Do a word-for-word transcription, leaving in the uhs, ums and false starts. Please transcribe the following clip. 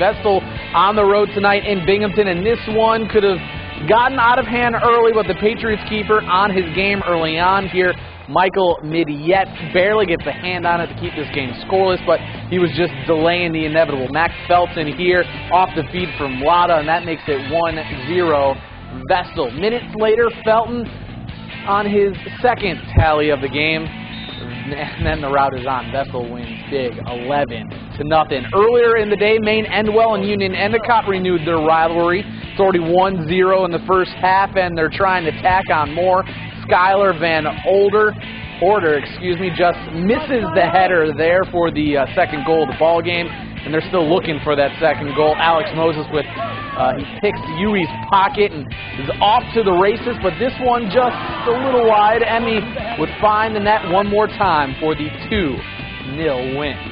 Vestal on the road tonight in Binghamton, and this one could have gotten out of hand early, but the Patriots keeper on his game early on here. Michael Midyet barely gets a hand on it to keep this game scoreless, but he was just delaying the inevitable. Max Felton here off the feed from Lada, and that makes it one zero Vestal. Minutes later, Felton on his second tally of the game, and then the route is on. Vestal wins big, eleven to nothing. Earlier in the day, Maine Endwell and Union Endicott renewed their rivalry. It's already one zero in the first half, and they're trying to tack on more. Skylar Van Older, Order, excuse me, just misses the header there for the uh, second goal of the ball game, and they're still looking for that second goal. Alex Moses with uh, he picks Yui's pocket and is off to the races, but this one just a little wide. Emmy would find the net one more time for the two nil win.